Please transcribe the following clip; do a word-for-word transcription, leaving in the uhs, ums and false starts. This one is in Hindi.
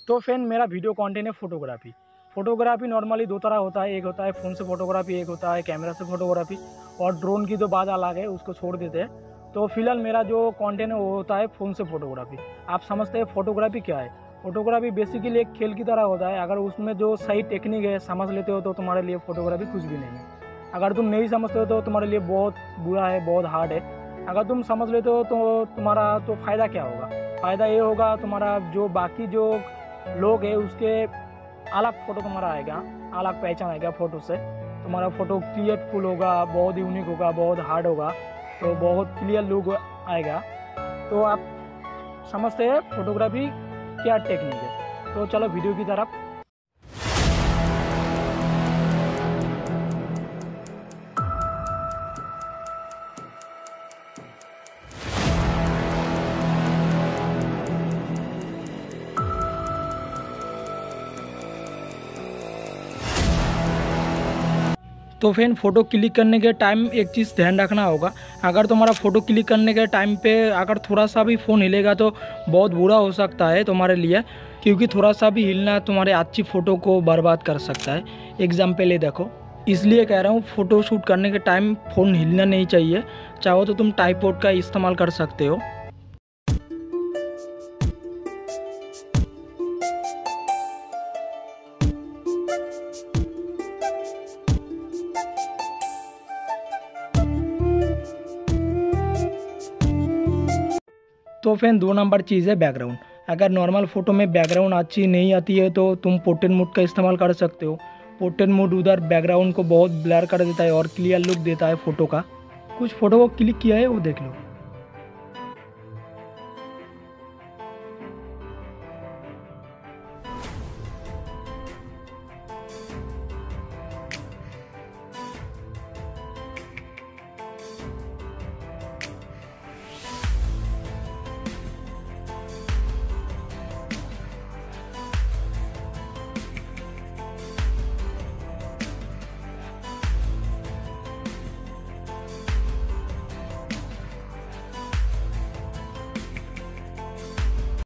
तो फ्रेंड मेरा वीडियो कंटेंट है फ़ोटोग्राफी। फ़ोटोग्राफी नॉर्मली दो तरह होता है, एक होता है फ़ोन से फ़ोटोग्राफी, एक होता है कैमरा से फ़ोटोग्राफी, और ड्रोन की तो बात अलग है, उसको छोड़ देते हैं। तो फिलहाल मेरा जो कंटेंट है वो होता है फ़ोन से फ़ोटोग्राफी। आप समझते हैं फ़ोटोग्राफी क्या है? फ़ोटोग्राफी बेसिकली एक खेल की तरह होता है। अगर उसमें जो सही टेक्निक है समझ लेते हो तो तुम्हारे लिए फ़ोटोग्राफी कुछ भी नहीं है। अगर तुम नहीं समझते हो तो तुम्हारे लिए बहुत बुरा है, बहुत हार्ड है। अगर तुम समझ लेते हो तो तुम्हारा तो फ़ायदा क्या होगा? फ़ायदा ये होगा, तुम्हारा जो बाकी जो लोग हैं उसके अलग फ़ोटो तुम्हारा आएगा, अलग पहचान आएगा फ़ोटो से। तुम्हारा फ़ोटो क्लियरफुल होगा, बहुत यूनिक होगा, बहुत हार्ड होगा, तो बहुत क्लियर लुक आएगा। तो आप समझते हैं फ़ोटोग्राफी क्या टेक्निक है। तो चलो वीडियो की तरफ। तो फ्रेंड फ़ोटो क्लिक करने के टाइम एक चीज़ ध्यान रखना होगा। अगर तुम्हारा फ़ोटो क्लिक करने के टाइम पे अगर थोड़ा सा भी फ़ोन हिलेगा तो बहुत बुरा हो सकता है तुम्हारे लिए, क्योंकि थोड़ा सा भी हिलना तुम्हारे अच्छी फ़ोटो को बर्बाद कर सकता है। एग्जाम्पल ये देखो, इसलिए कह रहा हूँ फ़ोटो शूट करने के टाइम फ़ोन हिलना नहीं चाहिए। चाहो तो तुम ट्राइपॉड का इस्तेमाल कर सकते हो। तो फ्रेंड दो नंबर चीज़ है बैकग्राउंड। अगर नॉर्मल फ़ोटो में बैकग्राउंड अच्छी नहीं आती है तो तुम पोर्ट्रेट मोड का इस्तेमाल कर सकते हो। पोर्ट्रेट मोड उधर बैकग्राउंड को बहुत ब्लर कर देता है और क्लियर लुक देता है फ़ोटो का। कुछ फ़ोटो को क्लिक किया है वो देख लो।